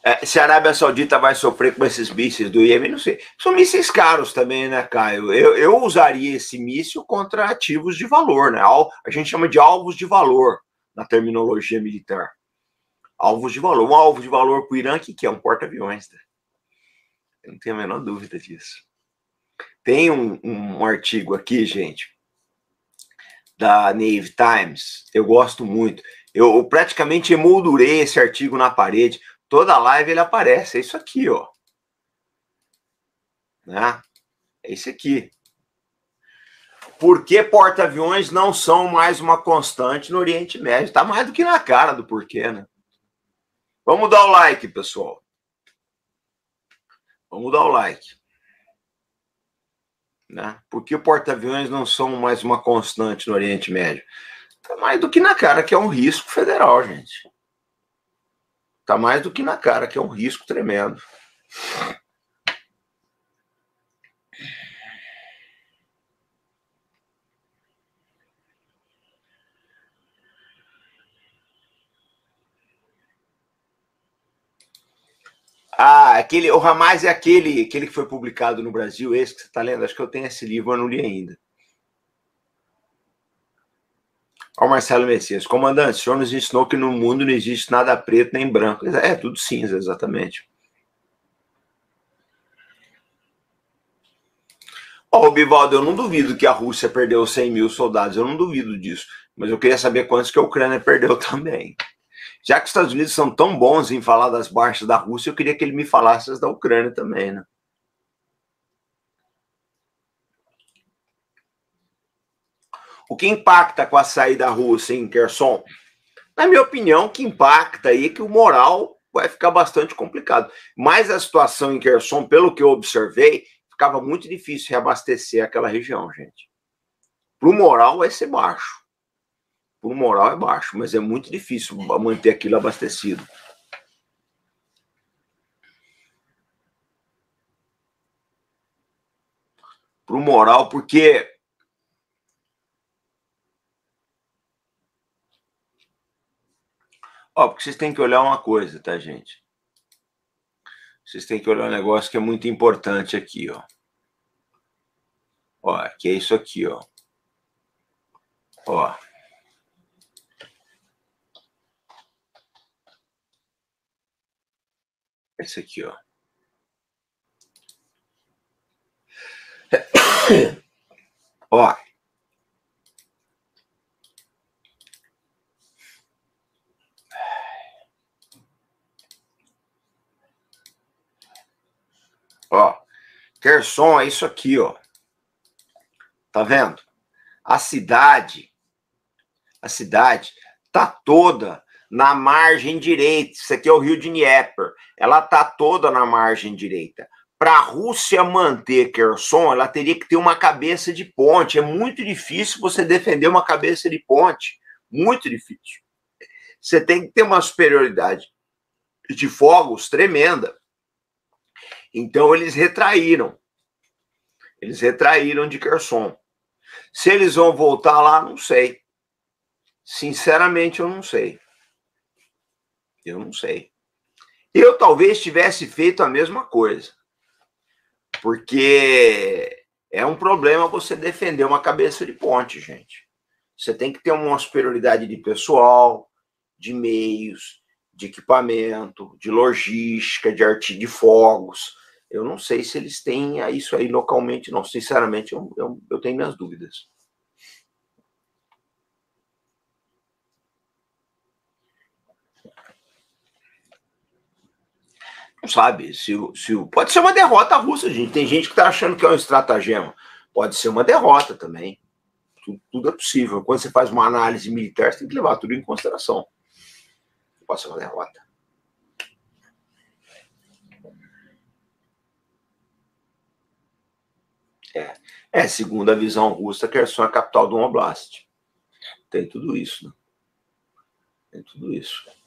Se a Arábia Saudita vai sofrer com esses mísseis do Iêmen, não sei. São mísseis caros também, né, Caio? Eu usaria esse míssil contra ativos de valor, né? A gente chama de alvos de valor na terminologia militar. Alvos de valor. Um alvo de valor para o Irã, que é um porta-aviões. Né? Eu não tenho a menor dúvida disso. Tem um artigo aqui, gente, da Navy Times. Eu gosto muito. Eu praticamente emoldurei esse artigo na parede. Toda live ele aparece. É isso aqui, ó. Né? É isso aqui. Por que porta-aviões não são mais uma constante no Oriente Médio? Tá mais do que na cara do porquê, né? Vamos dar o like, pessoal. Vamos dar o like. Né? Por que porta-aviões não são mais uma constante no Oriente Médio? Tá mais do que na cara que é um risco federal, gente. Tá mais do que na cara que é um risco tremendo. O Hamas é aquele que foi publicado no Brasil, esse que você está lendo? Acho que eu tenho esse livro, eu não li ainda. Ó, Marcelo Messias, comandante, o senhor nos ensinou que no mundo não existe nada preto nem branco. É tudo cinza, exatamente. Ó, Bivaldo, eu não duvido que a Rússia perdeu 100 mil soldados, eu não duvido disso. Mas eu queria saber quantos que a Ucrânia perdeu também. Já que os Estados Unidos são tão bons em falar das baixas da Rússia, eu queria que ele me falasse as da Ucrânia também, né? O que impacta com a saída da Rússia em Kherson? Na minha opinião, o que impacta aí é que o moral vai ficar bastante complicado. Mas a situação em Kherson, pelo que eu observei, ficava muito difícil reabastecer aquela região, gente. Para o moral vai ser baixo. Para o moral é baixo, mas é muito difícil manter aquilo abastecido. Para o moral, porque porque vocês têm que olhar uma coisa, tá, gente? Vocês têm que olhar um negócio que é muito importante aqui, ó. Ó, que é isso aqui, ó. Ó. Esse aqui, ó. Ó. Ó. Kherson é isso aqui, ó. Tá vendo? A cidade tá toda na margem direita. Isso aqui é o rio de Dnieper. Ela tá toda na margem direita. Para a Rússia manter Kherson, ela teria que ter uma cabeça de ponte. É muito difícil você defender uma cabeça de ponte. Muito difícil. Você tem que ter uma superioridade de fogos tremenda. Então eles retraíram. Eles retraíram de Kherson. Se eles vão voltar lá, não sei. Sinceramente, eu não sei. Eu não sei. Eu talvez tivesse feito a mesma coisa. Porque é um problema você defender uma cabeça de ponte, gente. Você tem que ter uma superioridade de pessoal, de meios, de equipamento, de logística, de fogos. Eu não sei se eles têm isso aí localmente, não. Sinceramente, eu tenho minhas dúvidas. Não sabe, pode ser uma derrota russa, gente. Tem gente que está achando que é um estratagema. Pode ser uma derrota também. Tudo é possível. Quando você faz uma análise militar, você tem que levar tudo em consideração. Pode ser uma derrota. Segundo a visão russa, Kherson é a capital do Oblast. Tem tudo isso, né? Tem tudo isso.